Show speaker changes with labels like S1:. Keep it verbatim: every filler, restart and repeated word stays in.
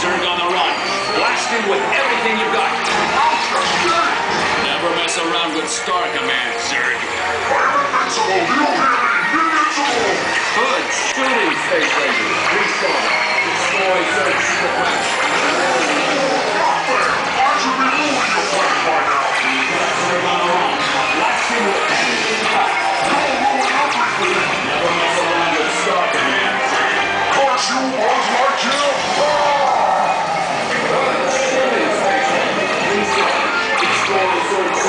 S1: Zerg on the run. Blast him with everything you've got. Never mess around with Star Command, Zerg.
S2: Invincible, you hear me? Invincible!
S1: Good shooting, Space Ranger. Respawn. Destroy Zerg secret weapons.
S2: Not fair! I should be moving your planet by now.
S1: Zerg on the run. Blast him with everything you've got.
S2: You'll ruin everything!
S1: Never mess around with Star Command, Zerg.
S2: Curse you, Buzz Lightyear! Ah!
S1: Good shooting, Space Ranger. Respawn. Destroy Zerg